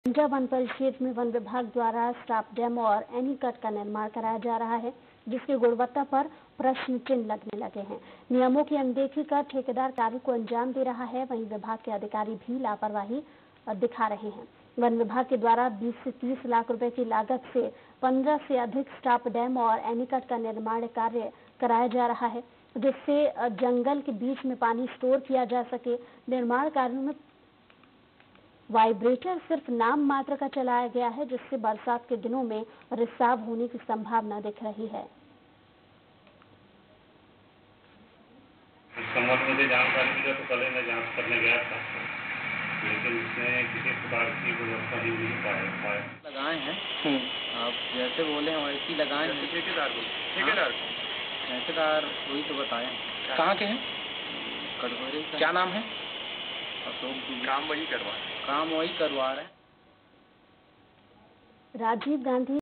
गंजा वन परिक्षेत्र में वन विभाग द्वारा स्टाप डैम और एनीकट का निर्माण कराया जा रहा है, जिसकी गुणवत्ता पर प्रश्न चिन्ह लगने लगे हैं। नियमों की अनदेखी कर ठेकेदार कार्य को अंजाम दे रहा है, वहीं विभाग के अधिकारी भी लापरवाही दिखा रहे हैं। वन विभाग के द्वारा 20 से 30 लाख रुपए की लागत से 15 से अधिक स्टाप डैम और एनीकट का निर्माण कार्य कराया जा रहा है, जिससे जंगल के बीच में पानी स्टोर किया जा सके। निर्माण कार्यों में वाइब्रेटर सिर्फ नाम मात्र का चलाया गया है, जिससे बरसात के दिनों में रिसाव होने की संभावना दिख रही है। इस संबंध में जानकारी मिला तो कल मैं जांच करने गया था, लेकिन उसमें किसी प्रकार की व्यवस्था ही नहीं पाया। लगाए हैं आप जैसे बोले हैं वैसे ही लगाए हैं। ठेकेदार वही तो बताए। कहाँ के हैं? कटघोरे। क्या नाम है? अशोक। काम वही करवा रहे हैं। राजीव गांधी